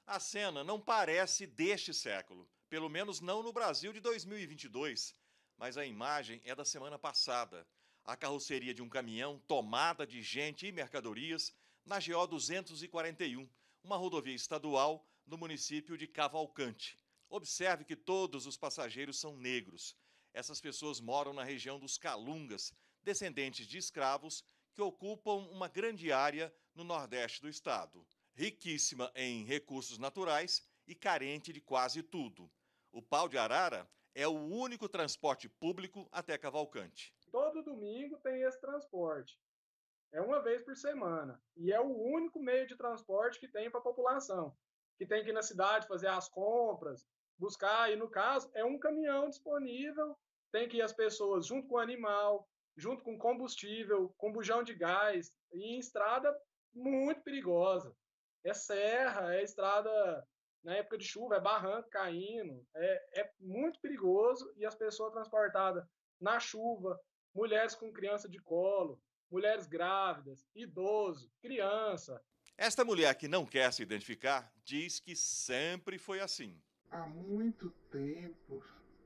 A cena não parece deste século, pelo menos não no Brasil de 2022, mas a imagem é da semana passada. A carroceria de um caminhão tomada de gente e mercadorias na GO 241, uma rodovia estadual no município de Cavalcante. Observe que todos os passageiros são negros. Essas pessoas moram na região dos Calungas, descendentes de escravos que ocupam uma grande área no nordeste do estado. Riquíssima em recursos naturais e carente de quase tudo. O Pau de Arara é o único transporte público até Cavalcante. Todo domingo tem esse transporte. É uma vez por semana. E é o único meio de transporte que tem para a população, que tem que ir na cidade fazer as compras, buscar, e no caso, é um caminhão disponível, tem que ir as pessoas junto com o animal, junto com combustível, com bujão de gás, e em estrada muito perigosa. É serra, é estrada na época de chuva, é barranco caindo, é muito perigoso, e as pessoas transportadas na chuva, mulheres com criança de colo, mulheres grávidas, idoso, criança. Esta mulher que não quer se identificar diz que sempre foi assim. Há muito tempo,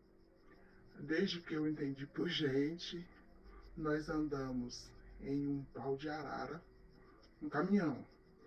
desde que eu entendi por gente, nós andamos em um pau de arara, um caminhão,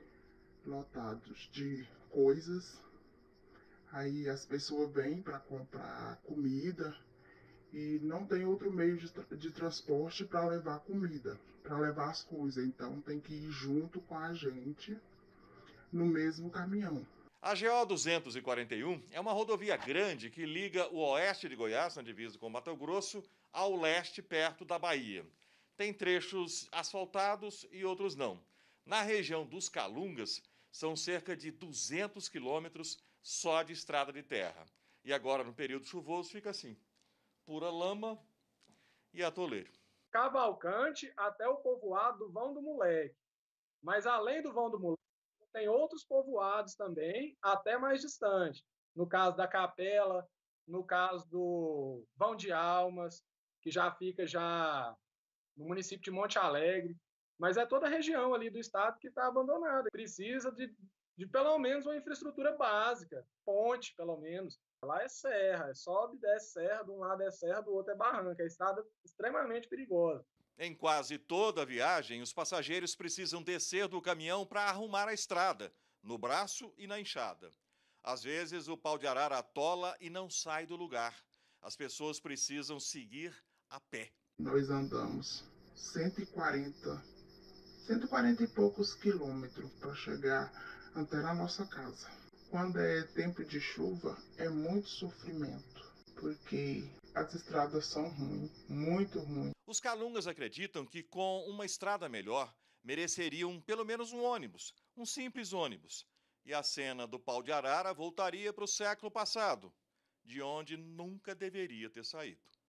lotados de coisas. Aí as pessoas vêm para comprar comida e não tem outro meio de transporte para levar comida, para levar as coisas. Então tem que ir junto com a gente no mesmo caminhão. A GO 241 é uma rodovia grande que liga o oeste de Goiás, na divisa com Mato Grosso, ao leste, perto da Bahia. Tem trechos asfaltados e outros não. Na região dos Calungas, são cerca de 200 quilômetros só de estrada de terra. E agora, no período chuvoso, fica assim: pura lama e atoleiro. Cavalcante até o povoado do Vão do Moleque. Mas além do Vão do Moleque, tem outros povoados também, até mais distante. No caso da Capela, no caso do Vão de Almas, que já fica já no município de Monte Alegre. Mas é toda a região ali do estado que está abandonada. Precisa de pelo menos uma infraestrutura básica, ponte, pelo menos. Lá é serra, é sobe e desce serra, de um lado é serra, do outro é barranca. É estrada extremamente perigosa. Em quase toda a viagem, os passageiros precisam descer do caminhão para arrumar a estrada, no braço e na enxada. Às vezes, o pau de arara atola e não sai do lugar. As pessoas precisam seguir a pé. Nós andamos 140 e poucos quilômetros para chegar até a nossa casa. Quando é tempo de chuva, é muito sofrimento, porque as estradas são ruins, muito ruins. Os calungas acreditam que com uma estrada melhor, mereceriam pelo menos um ônibus, um simples ônibus. E a cena do pau de arara voltaria para o século passado, de onde nunca deveria ter saído.